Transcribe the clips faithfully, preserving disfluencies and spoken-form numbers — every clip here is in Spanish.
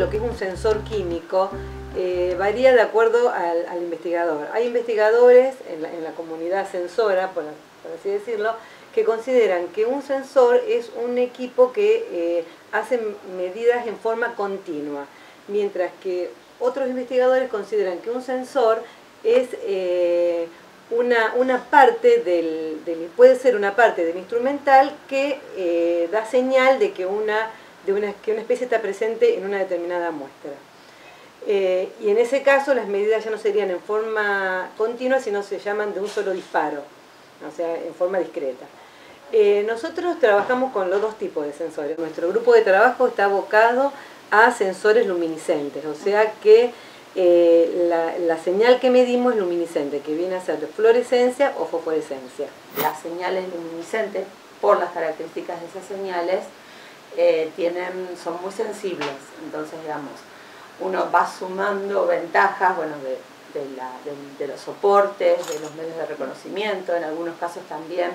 lo que es un sensor químico eh, varía de acuerdo al, al investigador. Hay investigadores en la, en la comunidad sensora, por, por así decirlo, que consideran que un sensor es un equipo que eh, hace medidas en forma continua, mientras que otros investigadores consideran que un sensor es eh, una, una parte del, del, puede ser una parte del instrumental que eh, da señal de que una, de una, que una especie está presente en una determinada muestra. Eh, y en ese caso las medidas ya no serían en forma continua, sino se llaman de un solo disparo, o sea, en forma discreta. Eh, nosotros trabajamos con los dos tipos de sensores. Nuestro grupo de trabajo está abocado a sensores luminiscentes, o sea que eh, la, la señal que medimos es luminiscente, que viene a ser de fluorescencia o fosforescencia. Las señales luminiscentes, por las características de esas señales, eh, tienen, son muy sensibles, entonces digamos, uno va sumando ventajas, bueno, de, de, la, de, de los soportes, de los medios de reconocimiento, en algunos casos también,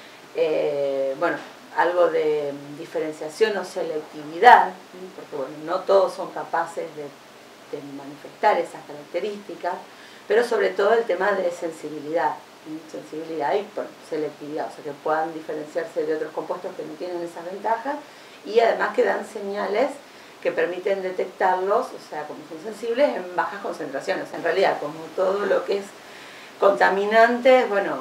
eh, bueno, algo de diferenciación o selectividad, porque bueno, no todos son capaces de, de manifestar esas características, pero sobre todo el tema de sensibilidad, sensibilidad y bueno, selectividad, o sea que puedan diferenciarse de otros compuestos que no tienen esas ventajas y además que dan señales que permiten detectarlos, o sea, como son sensibles, en bajas concentraciones. En realidad, como todo lo que es contaminantes, bueno,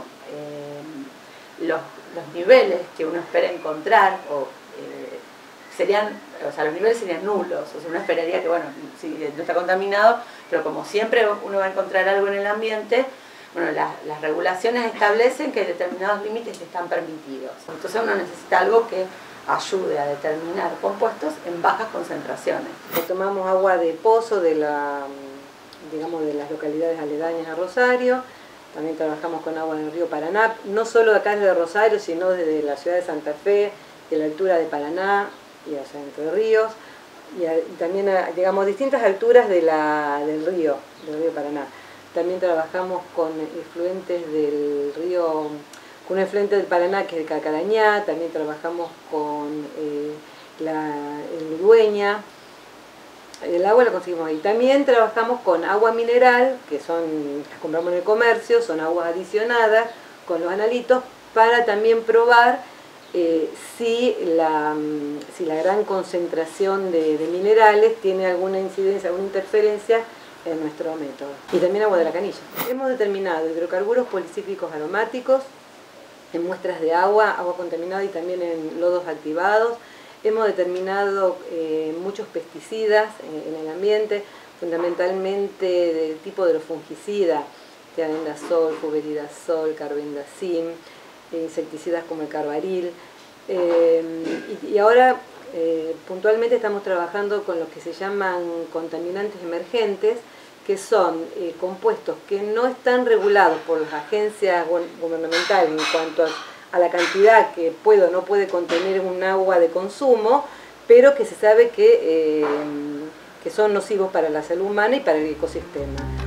eh, los, los niveles que uno espera encontrar, o eh, serían, o sea, los niveles serían nulos, o sea, uno esperaría que, bueno, si no está contaminado, pero como siempre uno va a encontrar algo en el ambiente, bueno, la, las regulaciones establecen que determinados límites están permitidos. Entonces uno necesita algo que ayude a determinar compuestos en bajas concentraciones. Tomamos agua de pozo de, la, digamos, de las localidades aledañas a Rosario, también trabajamos con agua del río Paraná, no solo de acá desde Rosario, sino desde la ciudad de Santa Fe, de la altura de Paraná y hacia Entre Ríos, y, a, y también a, digamos, distintas alturas de la, del río, del río Paraná. También trabajamos con efluentes del río, con un efluente del Paraná que es el Cacarañá, también trabajamos con eh, la, el Dueña, el agua la conseguimos ahí. También trabajamos con agua mineral, que son, las compramos en el comercio, son aguas adicionadas con los analitos, para también probar eh, si, la, si la gran concentración de, de minerales tiene alguna incidencia, alguna interferencia en nuestro método. Y también agua de la canilla. Hemos determinado hidrocarburos policíclicos aromáticos en muestras de agua, agua contaminada y también en lodos activados. Hemos determinado eh, muchos pesticidas en, en el ambiente, fundamentalmente del tipo de los fungicidas, tiabendazol, fluveridazol, carbendazim, eh, insecticidas como el carbaril. Eh, y, y ahora eh, puntualmente estamos trabajando con lo que se llaman contaminantes emergentes, que son eh, compuestos que no están regulados por las agencias gubernamentales en cuanto a, a la cantidad que puede o no puede contener un agua de consumo, pero que se sabe que, eh, que son nocivos para la salud humana y para el ecosistema.